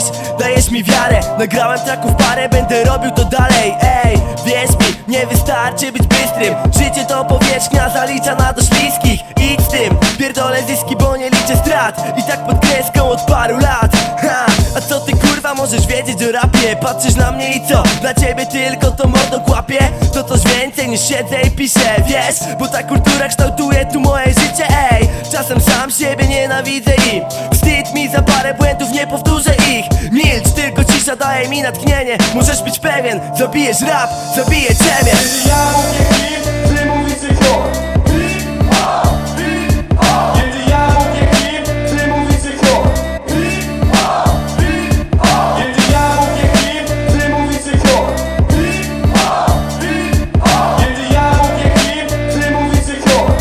dajesz mi wiarę. Nagrałem traków parę, będę robił to dalej. Ej, wierz mi, nie wystarczy być bystrym. Życie to powierzchnia zaliczana do śliskich. Idź z tym, pierdolę zyski, bo nie liczę strat. I tak pod kreską od paru lat. Ha, a co ty kurwa możesz wiedzieć o rapie? Patrzysz na mnie i co? Dla ciebie tylko to mordo kłapie? To coś więcej niż siedzę i piszę, wiesz? Bo ta kultura kształtuje tu moje życie, ej. Czasem sam siebie nienawidzę i wstyd mi za parę błędów, nie powtórzę ich. Milcz, tylko cisza daje mi natchnienie. Możesz być pewien, zabijesz rap, zabiję ciebie. Kiedy ja mówię hip, ty mówisz hip-hop. Kiedy ja mówię hip, ty mówisz hip-hop. Kiedy ja mówię hip, ty mówisz hip-hop. Kiedy ja mówię hip, ty mówisz hip-hop.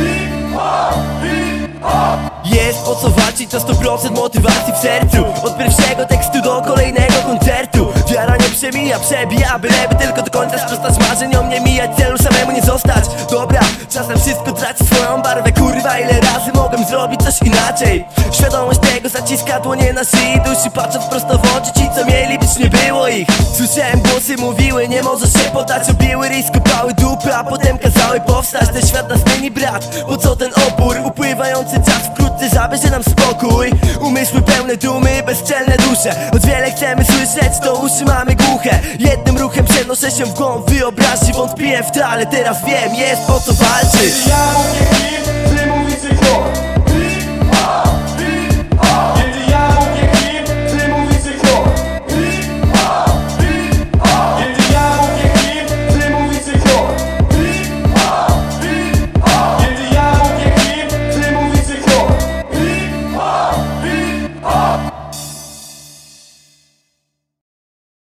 Jest o co walczyć, to 100% motywacji w sercu. Od pierwszego tekstu do kolejnego koncertu. Wiara nie przemija, przebija, byleby tylko do końca sprostać marzeniom, nie mijać celu, samemu nie zostać. Dobra, czasem wszystko traci swoją barwę. Kurwa, ile razy mogłem zrobić coś inaczej. Świadomość tego zaciska dłonie na szyi duszy, patrząc prosto w oczy ci, co mieli być, nie było ich. Słyszałem głosy, mówiły, nie możesz się poddać. Robiły ryj, kopały dupy, a potem kazały powstać. Ten świat nas zmieni, brat, po co ten opór? Upływający czas wkrótce zabierze nam spokój. Umysły pełne dumy, bezczelne dusze. Choć wiele chcemy słyszeć, to uszy mamy głuche. Jednym ruchem przenoszę się w głąb wyobraźni. Wątpiłem w to, ale teraz wiem, jest po co walczyć. Kiedy ja mówię hip,